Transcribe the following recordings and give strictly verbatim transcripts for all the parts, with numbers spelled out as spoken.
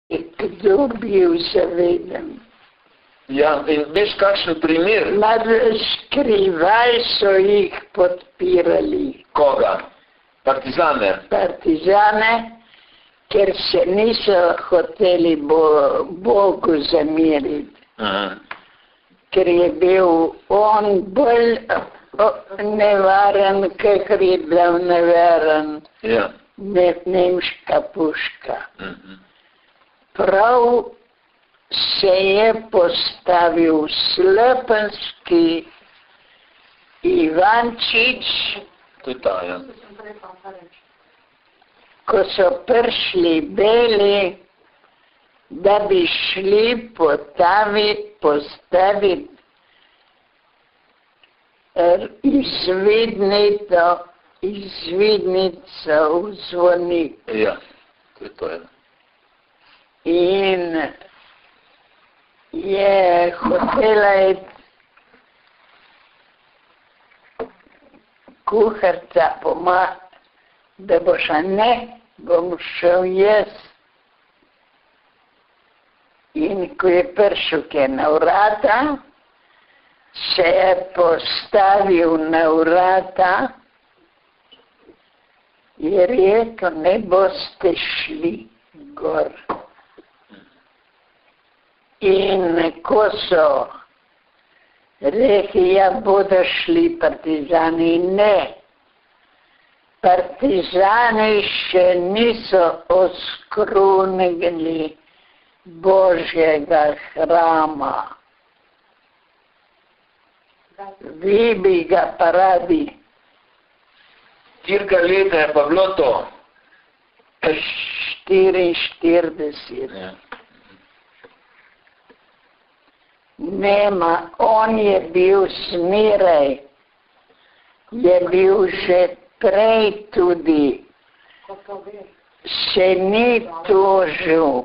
kdo bil zaveden. Ja, in veš kakšen primer? Na skrivaj so jih podpirali. Koga? Partizane? Partizane, ker se niso hoteli bo, Bogu zameriti. Aha. Ker je bil on bolj nevaren, kakor je bil nevaren. Ja. Ne, nemška puška. Mhm. Prav se je postavil Slepenski Ivančič, To je ta, ja. ko so prišli beli, da bi šli postaviti, postaviti izvidnico, izvidnico v zvonik. Ja, to je to, ja. In je hotela iti kuharca pomagati, da boš, a ne, bom šel jaz. In ko je prišel ke na vrata, se je postavil na vrata, je rekel, ne boste šli gor. In ko so rekli, ja, bodo šli partizani, ne. Partizani še niso oskrunili Božjega hrama. Vi bi ga pa radi. Katerega leta je pa bilo to? štiriinštirideset. Ja. Nema, on je bil smeraj, je bil že prej tudi, se ni tožil.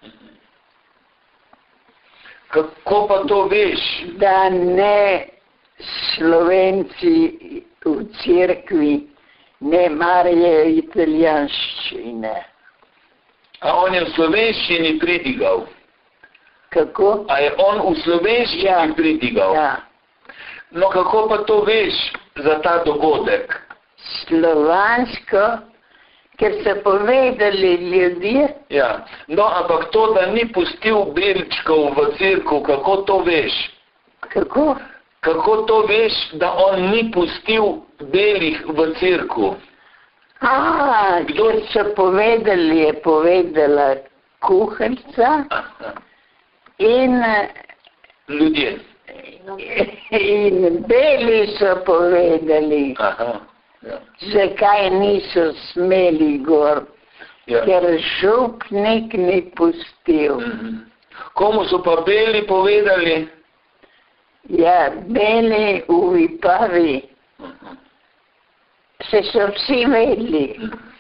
Kako pa to veš? Da ne Slovenci v cerkvi ne marajo italijanščine. A on je v slovenščini pridigal? Kako? A je on v slovenščini Ja. pridigal? Ja. No, kako pa to veš za ta dogodek? Slovansko, ker so povedali ljudje, Ja, no, ampak to, da ni pustil belčkov v cerkev, kako to veš? kako? Kako to veš, da on ni pustil belih v cerkev? A, kdo so povedali, je povedala kuharica in, Ljudje. in beli so povedali, Aha, ja. zakaj niso smeli gor, Ja. ker župnik ni pustil. Mhm. Komu so pa beli povedali? Ja, beli v Vipavi, Aha. se so vsi vedeli. Mhm.